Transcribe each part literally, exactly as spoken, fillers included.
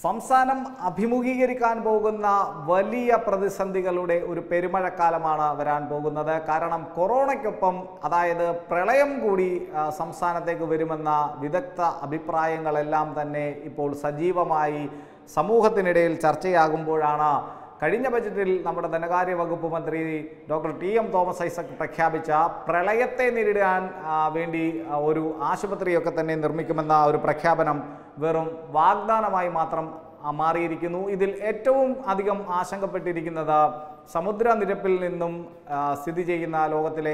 സംസ്ഥാനം അഭിമുഖീകരിക്കാൻ പോകുന്ന വലിയ പ്രതിസന്ധികളുടെ ഒരു പെരുമഴക്കാലമാണ് വരാൻ പോകുന്നത്. കാരണം കൊറോണയ്ക്കൊപ്പം അതായത് പ്രളയം കൂടി സംസ്ഥാനത്തേക്ക് വരുമെന്ന വിദഗ്ധ അഭിപ്രായങ്ങളെല്ലാം തന്നെ ഇപ്പോൾ സജീവമായി സമൂഹത്തിനിടയിൽ ചർച്ചയാകുമ്പോഴാണ് കഴിഞ്ഞ ബജറ്റിൽ നമ്മുടെ ധനകാര്യ വകുപ്പ് മന്ത്രി doctor T M Thomas Isaac പ്രഖ്യാപിച്ച പ്രളയത്തെ നേരിടാൻ വേണ്ടി ഒരു ആശുപത്രിയൊക്കെ തന്നെ നിർമ്മിക്കുമെന്ന ഒരു പ്രഖ്യാപനം വെറും വാഗ്ദാനമായി മാത്രം മാറിയിരിക്കുന്നു. ഇതിൽ ഏറ്റവും അധികം ആശങ്കപ്പെട്ടിരിക്കുന്നത് സമുദ്രനിരപ്പിൽ നിന്നും സ്ഥിതി ചെയ്യുന്ന ലോകത്തിലെ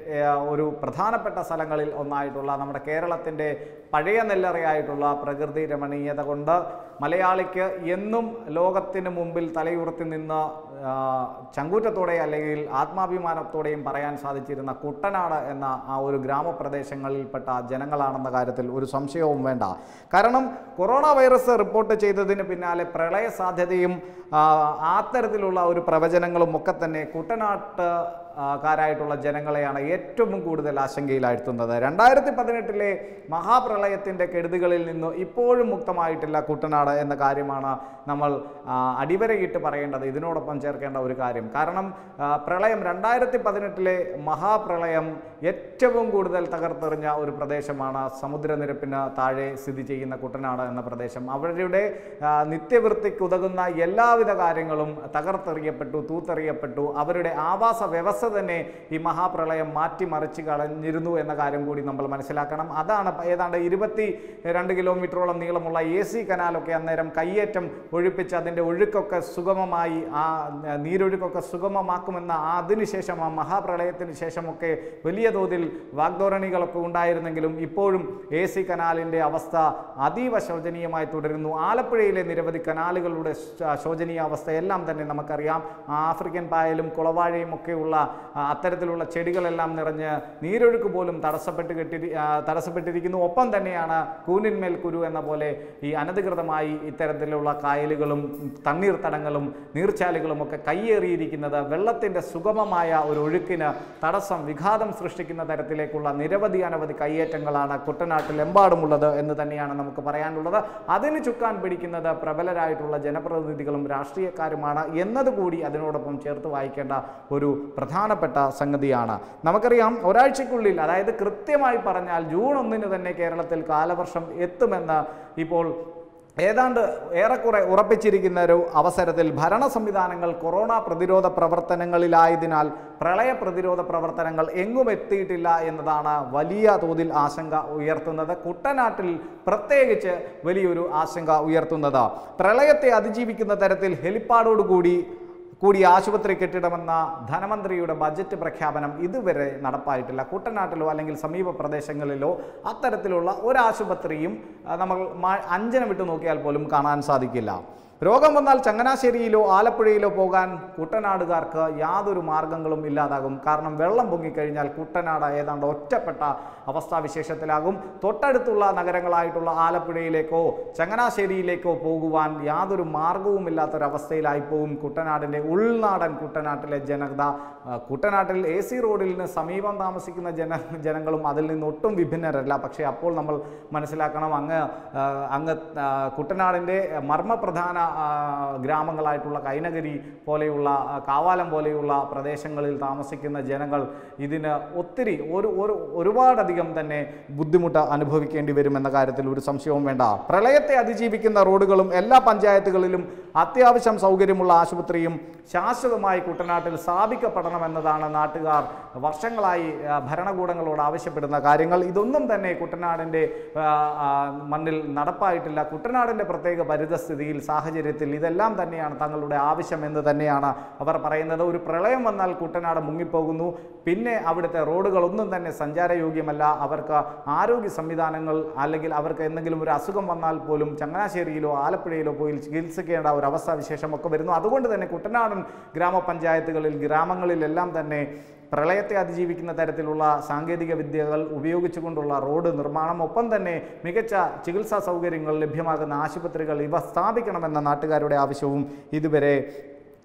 ഒരു പ്രധാനപ്പെട്ട സ്ഥലങ്ങളിൽ ഒന്നായിട്ടുള്ള നമ്മുടെ കേരളത്തിൻ്റെ പഴയ നെല്ലറയായിട്ടുള്ള പ്രകൃതി രമണീയത കൊണ്ട് മലയാളിക്ക് എന്നും ലോകത്തിന് മുമ്പിൽ തലയുയർത്തി നിന്ന് ചങ്കൂറ്റത്തോടെ അല്ലെങ്കിൽ ആത്മാഭിമാനത്തോടെയും പറയാൻ സാധിച്ചിരുന്ന കുട്ടനാട് എന്ന ആ ഒരു ഗ്രാമപ്രദേശങ്ങളിൽപ്പെട്ട ജനങ്ങളാണെന്ന കാര്യത്തിൽ ഒരു സംശയവും വേണ്ട. കാരണം കൊറോണ വൈറസ് റിപ്പോർട്ട് ചെയ്തതിന് പിന്നാലെ പ്രളയ സാധ്യതയും അത്തരത്തിലുള്ള ഒരു പ്രവചനങ്ങളും ഒക്കെ തന്നെ കുട്ടനാട്ട് കാരായിട്ടുള്ള ജനങ്ങളെയാണ് ഏറ്റവും കൂടുതൽ ആശങ്കയിലാഴ്ത്തുന്നത്. രണ്ടായിരത്തി പതിനെട്ടിലെ മഹാപ്രളയത്തിൻ്റെ കെടുതികളിൽ നിന്ന് ഇപ്പോഴും മുക്തമായിട്ടില്ല കുട്ടനാട് എന്ന കാര്യമാണ് നമ്മൾ അടിവരയിട്ട് പറയേണ്ടത്. ഇതിനോടൊപ്പം ചേർക്കേണ്ട ഒരു കാര്യം, കാരണം പ്രളയം രണ്ടായിരത്തി പതിനെട്ടിലെ മഹാപ്രളയം ഏറ്റവും കൂടുതൽ തകർത്തെറിഞ്ഞ ഒരു പ്രദേശമാണ് സമുദ്രനിരപ്പിന് താഴെ സ്ഥിതി ചെയ്യുന്ന കുട്ടനാട് എന്ന പ്രദേശം. അവരുടെ നിത്യവൃത്തിക്ക് ഉതകുന്ന എല്ലാവിധ കാര്യങ്ങളും തകർത്തെറിയപ്പെട്ടു, തൂത്തെറിയപ്പെട്ടു. അവരുടെ ആവാസ വ്യവസ്ഥ തന്നെ ഈ മഹാപ്രളയം മാറ്റിമറിച്ച് കളഞ്ഞിരുന്നു എന്ന കാര്യം കൂടി നമ്മൾ മനസ്സിലാക്കണം. അതാണ് ഏതാണ്ട് ഇരുപത്തി രണ്ട് കിലോമീറ്ററോളം നീളമുള്ള എ സി കനാലൊക്കെ അന്നേരം കയ്യേറ്റം ഒഴിപ്പിച്ച് അതിൻ്റെ ഒഴുക്കൊക്കെ സുഗമമായി ആ നീരൊഴുക്കൊക്കെ സുഗമമാക്കുമെന്ന അതിനുശേഷം ആ മഹാപ്രളയത്തിന് ശേഷമൊക്കെ വലിയ തോതിൽ വാഗ്ദോരണികളൊക്കെ ഉണ്ടായിരുന്നെങ്കിലും ഇപ്പോഴും എ സി കനാലിൻ്റെ അവസ്ഥ അതീവ ശോചനീയമായി തുടരുന്നു. ആലപ്പുഴയിലെ നിരവധി കനാലുകളുടെ ശോചനീയ അവസ്ഥയെല്ലാം തന്നെ നമുക്കറിയാം. ആഫ്രിക്കൻ പായലും കുളവാഴയും ഒക്കെയുള്ള അത്തരത്തിലുള്ള ചെടികളെല്ലാം നിറഞ്ഞ് നീരൊഴുക്ക് പോലും തടസ്സപ്പെട്ട് കെട്ടി തടസ്സപ്പെട്ടിരിക്കുന്നു. ഒപ്പം തന്നെയാണ് കൂനിന്മേൽ കുരു എന്ന പോലെ ഈ അനധികൃതമായി ഇത്തരത്തിലുള്ള കായലുകളും തണ്ണീർത്തടങ്ങളും നീർച്ചാലുകളും ഒക്കെ കയ്യേറിയിരിക്കുന്നത് വെള്ളത്തിൻ്റെ സുഗമമായ ഒരു ഒഴുക്കിന് തടസ്സം വിഘാതം സൃഷ്ടിക്കുന്ന തരത്തിലേക്കുള്ള നിരവധി അനവധി കയ്യേറ്റങ്ങളാണ് കുട്ടനാട്ടിലെമ്പാടുമുള്ളത് എന്ന് തന്നെയാണ് നമുക്ക് പറയാനുള്ളത്. അതിന് ചുക്കാൻ പിടിക്കുന്നത് പ്രബലരായിട്ടുള്ള ജനപ്രതിനിധികളും രാഷ്ട്രീയക്കാരുമാണ് എന്നതുകൂടി അതിനോടൊപ്പം ചേർത്ത് വായിക്കേണ്ട ഒരു പ്രധാനപ്പെട്ട സംഗതിയാണ്. നമുക്കറിയാം ഒരാഴ്ചക്കുള്ളിൽ, അതായത് കൃത്യമായി പറഞ്ഞാൽ ജൂൺ ഒന്നിന് തന്നെ കേരളത്തിൽ കാലവർഷം എത്തുമെന്ന് ഇപ്പോൾ ഏതാണ്ട് ഏറെക്കുറെ ഉറപ്പിച്ചിരിക്കുന്ന ഒരു അവസരത്തിൽ ഭരണ സംവിധാനങ്ങൾ കൊറോണ പ്രതിരോധ പ്രവർത്തനങ്ങളിലായതിനാൽ പ്രളയ പ്രതിരോധ പ്രവർത്തനങ്ങൾ എങ്ങും എത്തിയിട്ടില്ല എന്നതാണ് വലിയ തോതിൽ ആശങ്ക ഉയർത്തുന്നത്. കുട്ടനാട്ടിൽ പ്രത്യേകിച്ച് വലിയൊരു ആശങ്ക ഉയർത്തുന്നത് പ്രളയത്തെ അതിജീവിക്കുന്ന തരത്തിൽ ഹെലിപ്പാഡോടുകൂടി കൂടി ആശുപത്രി കെട്ടിടമെന്ന ധനമന്ത്രിയുടെ ബജറ്റ് പ്രഖ്യാപനം ഇതുവരെ നടപ്പായിട്ടില്ല. കുട്ടനാട്ടിലോ അല്ലെങ്കിൽ സമീപ പ്രദേശങ്ങളിലോ അത്തരത്തിലുള്ള ഒരാശുപത്രിയും നമ്മൾ അഞ്ചനം വിട്ടു നോക്കിയാൽ പോലും കാണാൻ സാധിക്കില്ല. രോഗം വന്നാൽ ചങ്ങനാശ്ശേരിയിലോ ആലപ്പുഴയിലോ പോകാൻ കുട്ടനാടുകാർക്ക് യാതൊരു മാർഗങ്ങളും ഇല്ലാതാകും. കാരണം വെള്ളം പൊങ്ങിക്കഴിഞ്ഞാൽ കുട്ടനാട് ഏതാണ്ട് ഒറ്റപ്പെട്ട അവസ്ഥാവിശേഷത്തിലാകും. തൊട്ടടുത്തുള്ള നഗരങ്ങളായിട്ടുള്ള ആലപ്പുഴയിലേക്കോ ചങ്ങനാശ്ശേരിയിലേക്കോ പോകുവാൻ യാതൊരു മാർഗവും ഇല്ലാത്തൊരവസ്ഥയിലായിപ്പോവും കുട്ടനാടിൻ്റെ ഉൾനാടൻ കുട്ടനാട്ടിലെ ജനത. കുട്ടനാട്ടിൽ എ സി റോഡിന് സമീപം താമസിക്കുന്ന ജന ജനങ്ങളും അതിൽ നിന്ന് ഒട്ടും വിഭിന്നരല്ല. പക്ഷേ അപ്പോൾ നമ്മൾ മനസ്സിലാക്കണം, അങ്ങ് അങ്ങ് കുട്ടനാടിൻ്റെ മർമ്മപ്രധാന ഗ്രാമങ്ങളായിട്ടുള്ള കൈനഗരി പോലെയുള്ള കാവാലം പോലെയുള്ള പ്രദേശങ്ങളിൽ താമസിക്കുന്ന ജനങ്ങൾ ഇതിന് ഒത്തിരി ഒരു ഒരു ഒരുപാടധികം തന്നെ ബുദ്ധിമുട്ട് അനുഭവിക്കേണ്ടി വരുമെന്ന കാര്യത്തിൽ ഒരു സംശയവും വേണ്ട. പ്രളയത്തെ അതിജീവിക്കുന്ന റോഡുകളും എല്ലാ പഞ്ചായത്തുകളിലും അത്യാവശ്യം സൗകര്യമുള്ള ആശുപത്രിയും ശാശ്വതമായി കുട്ടനാട്ടിൽ സ്ഥാപിക്കപ്പെടണമെന്നതാണ് നാട്ടുകാർ വർഷങ്ങളായി ഭരണകൂടങ്ങളോട് ആവശ്യപ്പെടുന്ന കാര്യങ്ങൾ. ഇതൊന്നും തന്നെ കുട്ടനാടിൻ്റെ മണ്ണിൽ നടപ്പായിട്ടില്ല. കുട്ടനാടിൻ്റെ പ്രത്യേക പരിതസ്ഥിതിയിൽ സാഹചര്യത്തിൽ ഇതെല്ലാം തന്നെയാണ് തങ്ങളുടെ ആവശ്യം എന്ന് തന്നെയാണ് അവർ പറയുന്നത്. ഒരു പ്രളയം വന്നാൽ കുട്ടനാട് മുങ്ങിപ്പോകുന്നു. പിന്നെ അവിടുത്തെ റോഡുകളൊന്നും തന്നെ സഞ്ചാരയോഗ്യമല്ല. അവർക്ക് ആരോഗ്യ സംവിധാനങ്ങൾ അല്ലെങ്കിൽ അവർക്ക് എന്തെങ്കിലും ഒരു അസുഖം വന്നാൽ പോലും ചങ്ങനാശ്ശേരിയിലോ ആലപ്പുഴയിലോ പോയി ചികിത്സിക്കേണ്ട ഒരു അവസ്ഥാവിശേഷമൊക്കെ വരുന്നു. അതുകൊണ്ട് തന്നെ കുട്ടനാടൻ ഗ്രാമപഞ്ചായത്തുകളിൽ ഗ്രാമങ്ങളിലെല്ലാം തന്നെ പ്രളയത്തെ അതിജീവിക്കുന്ന തരത്തിലുള്ള സാങ്കേതിക വിദ്യകൾ ഉപയോഗിച്ചുകൊണ്ടുള്ള റോഡ് നിർമ്മാണം, ഒപ്പം തന്നെ മികച്ച ചികിത്സാ സൗകര്യങ്ങൾ ലഭ്യമാകുന്ന ആശുപത്രികൾ ഇവ സ്ഥാപിക്കണമെന്ന നാട്ടുകാരുടെ ആവശ്യവും ഇതുവരെ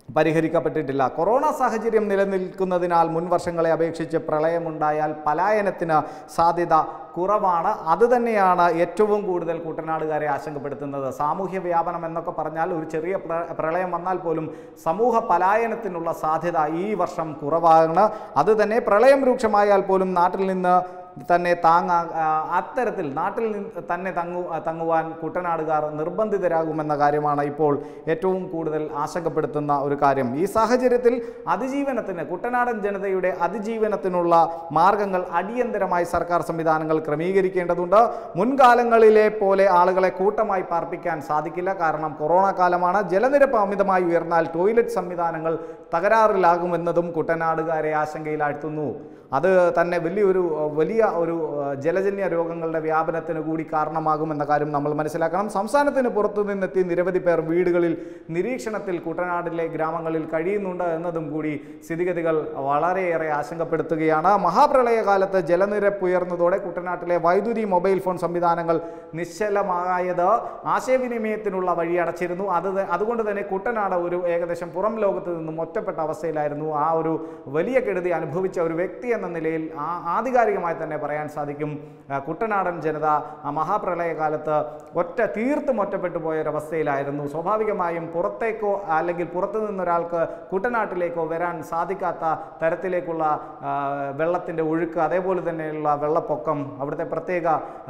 പരിഹരിക്കപ്പെട്ടിട്ടില്ല. കൊറോണ സാഹചര്യം നിലനിൽക്കുന്നതിനാൽ മുൻവർഷങ്ങളെ അപേക്ഷിച്ച് പ്രളയമുണ്ടായാൽ പലായനത്തിന് സാധ്യത കുറവാണ്. അതുതന്നെയാണ് ഏറ്റവും കൂടുതൽ കുട്ടനാടുകാരെ ആശങ്കപ്പെടുത്തുന്നത്. സാമൂഹ്യ വ്യാപനം എന്നൊക്കെ പറഞ്ഞാൽ ഒരു ചെറിയ പ്രളയം വന്നാൽ പോലും സമൂഹ പലായനത്തിനുള്ള സാധ്യത ഈ വർഷം കുറവാണ്. അതുതന്നെ പ്രളയം രൂക്ഷമായാൽ പോലും നാട്ടിൽ നിന്ന് തന്നെ താങ്ങ അത്തരത്തിൽ നാട്ടിൽ നിന്ന് തന്നെ തങ്ങു തങ്ങുവാൻ കുട്ടനാടുകാർ നിർബന്ധിതരാകുമെന്ന കാര്യമാണ് ഇപ്പോൾ ഏറ്റവും കൂടുതൽ ആശങ്കപ്പെടുത്തുന്ന ഒരു കാര്യം. ഈ സാഹചര്യത്തിൽ അതിജീവനത്തിന് കുട്ടനാടൻ ജനതയുടെ അതിജീവനത്തിനുള്ള മാർഗങ്ങൾ അടിയന്തരമായി സർക്കാർ സംവിധാനങ്ങൾ ക്രമീകരിക്കേണ്ടതുണ്ട്. മുൻകാലങ്ങളിലെ പോലെ ആളുകളെ കൂട്ടമായി പാർപ്പിക്കാൻ സാധിക്കില്ല. കാരണം കൊറോണ കാലമാണ്. ജലനിരപ്പ് അമിതമായി ഉയർന്നാൽ ടോയ്ലറ്റ് സംവിധാനങ്ങൾ തകരാറിലാകുമെന്നതും കുട്ടനാടുകാരെ ആശങ്കയിലാഴ്ത്തുന്നു. അത് തന്നെ വലിയൊരു വലിയ ഒരു ജലജന്യ രോഗങ്ങളുടെ വ്യാപനത്തിന് കൂടി കാരണമാകുമെന്ന കാര്യം നമ്മൾ മനസ്സിലാക്കണം. സംസ്ഥാനത്തിന് പുറത്തു നിന്നെത്തി നിരവധി പേർ വീടുകളിൽ നിരീക്ഷണത്തിൽ കുട്ടനാടിലെ ഗ്രാമങ്ങളിൽ കഴിയുന്നുണ്ട് എന്നതും കൂടി സ്ഥിതിഗതികൾ വളരെയേറെ ആശങ്കപ്പെടുത്തുകയാണ്. മഹാപ്രളയകാലത്ത് ജലനിരപ്പ് ഉയർന്നതോടെ കുട്ടനാട്ടിലെ വൈദ്യുതി മൊബൈൽ ഫോൺ സംവിധാനങ്ങൾ നിശ്ചലമായത് ആശയവിനിമയത്തിനുള്ള വഴി അടച്ചിരുന്നു. അത് അതുകൊണ്ട് തന്നെ കുട്ടനാട് ഒരു ഏകദേശം പുറം ലോകത്ത് നിന്നും ഒറ്റപ്പെട്ട അവസ്ഥയിലായിരുന്നു. ആ ഒരു വലിയ കെടുതി അനുഭവിച്ച ഒരു വ്യക്തി എന്ന നിലയിൽ ആ ആധികാരികമായി തന്നെ പറയാൻ സാധിക്കും, കുട്ടനാടൻ ജനത ആ മഹാപ്രളയകാലത്ത് ഒറ്റ തീർത്തും ഒറ്റപ്പെട്ടു പോയൊരവസ്ഥയിലായിരുന്നു. സ്വാഭാവികമായും പുറത്തേക്കോ അല്ലെങ്കിൽ പുറത്തു നിന്നൊരാൾക്ക് കുട്ടനാട്ടിലേക്കോ വരാൻ സാധിക്കാത്ത തരത്തിലേക്കുള്ള വെള്ളത്തിൻ്റെ ഒഴുക്ക്, അതേപോലെ തന്നെയുള്ള വെള്ളപ്പൊക്കം, അവിടുത്തെ പ്രത്യേക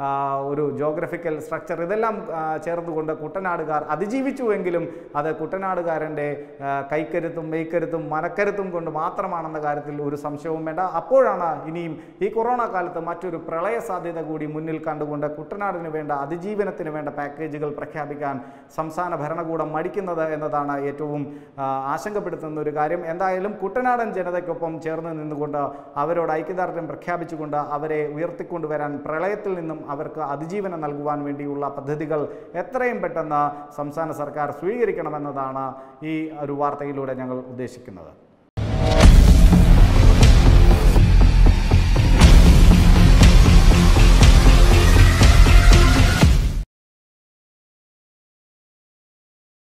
ഒരു ജോഗ്രഫിക്കൽ സ്ട്രക്ചർ, ഇതെല്ലാം ചേർന്നുകൊണ്ട് കുട്ടനാടുകാർ അതിജീവിച്ചുവെങ്കിലും അത് കുട്ടനാടുകാരൻ്റെ കൈക്കരുത്തും മെയ്ക്കരുത്തും മനക്കരുത്തും കൊണ്ട് മാത്രമാണെന്ന കാര്യത്തിൽ ഒരു സംശയവും വേണ്ട. അപ്പോഴാണ് ഇനിയും ഈ കൊറോണ കാലത്ത് മറ്റൊരു പ്രളയ സാധ്യത കൂടി മുന്നിൽ കണ്ടുകൊണ്ട് കുട്ടനാടിന് വേണ്ട അതിജീവനത്തിന് വേണ്ട പാക്കേജുകൾ പ്രഖ്യാപിക്കാൻ സംസ്ഥാന ഭരണകൂടം മടിക്കുന്നത് എന്നതാണ് ഏറ്റവും ആശങ്കപ്പെടുത്തുന്ന ഒരു കാര്യം. എന്തായാലും കുട്ടനാടൻ ജനതയ്ക്കൊപ്പം ചേർന്ന് നിന്നുകൊണ്ട് അവരോട് ഐക്യദാർഢ്യം പ്രഖ്യാപിച്ചുകൊണ്ട് അവരെ ഉയർത്തിക്കൊണ്ടുവരാൻ, പ്രളയത്തിൽ നിന്നും അവർക്ക് അതിജീവനം നൽകുവാൻ വേണ്ടിയുള്ള പദ്ധതികൾ എത്രയും പെട്ടെന്ന് സംസ്ഥാന സർക്കാർ സ്വീകരിക്കണമെന്നതാണ് ഈ ഒരു വാർത്തയിലൂടെ ഞങ്ങൾ ഉദ്ദേശിക്കുന്നത്.